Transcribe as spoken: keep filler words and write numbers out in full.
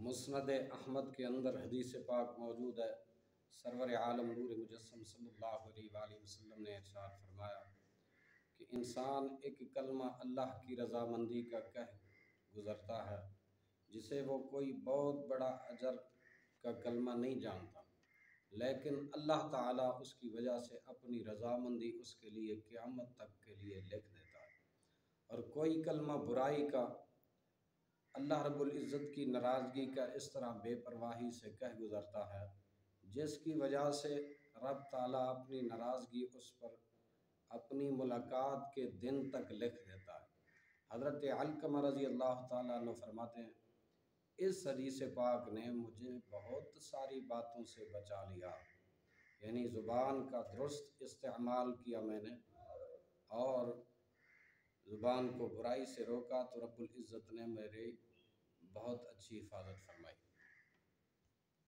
مسند احمد کے اندر حدیث پاک موجود ہے۔ سرور عالم نور مجسم صلی اللہ علیہ وآلہ وسلم نے ارشاد فرمایا کہ انسان ایک کلمہ اللہ کی رضامندی کا کہہ گزرتا ہے جسے وہ کوئی بہت بڑا اجر کا کلمہ نہیں جانتا، لیکن اللہ تعالیٰ اس کی وجہ سے اپنی رضامندی اس کے لیے قیامت تک کے لیے لکھ دیتا ہے۔ اور کوئی کلمہ برائی کا اللہ رب العزت کی ناراضگی کا اس طرح بے پرواہی سے کہہ گزرتا ہے جس کی وجہ سے رب تعالیٰ اپنی ناراضگی اس پر اپنی ملاقات کے دن تک لکھ دیتا ہے۔ حضرت علقمہ رضی اللہ تعالیٰ عنہ فرماتے ہیں، اس حدیث پاک نے مجھے بہت ساری باتوں سے بچا لیا، یعنی زبان کا درست استعمال کیا میں نے اور زبان کو برائی سے روکا تو رب العزت نے میری بہت اچھی حفاظت فرمائی۔